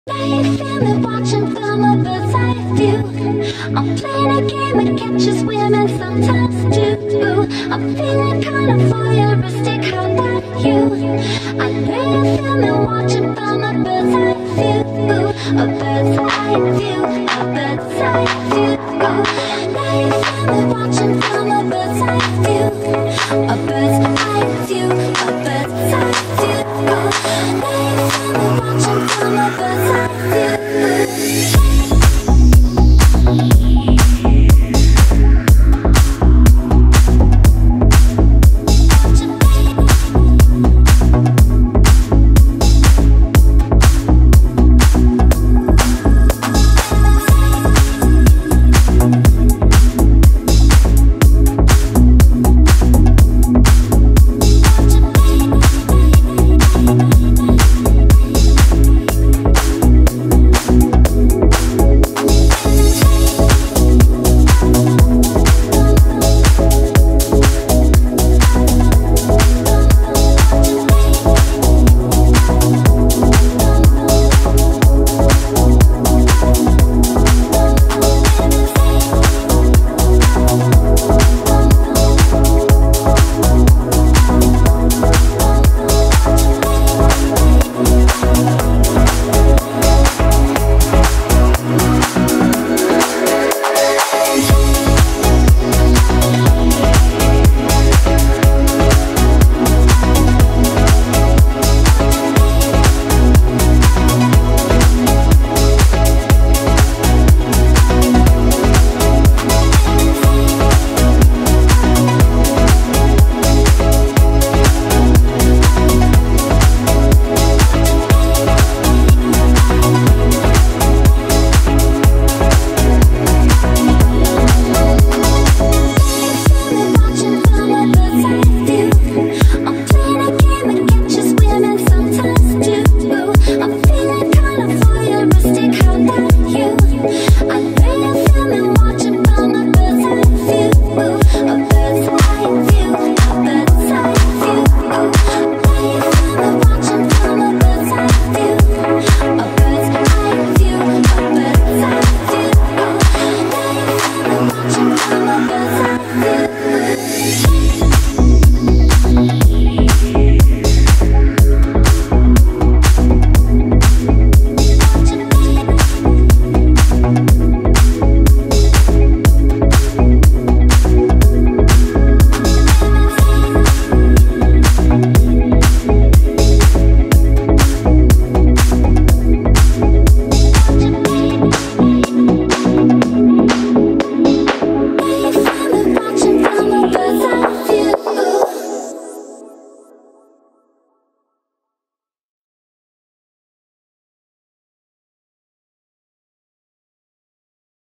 You feel me watching from a bird's eye view. I'm playing a game of catch as women sometimes do. I'm feeling kind of voyeuristic, how about you? I know you feel me watching from a bird's eye view.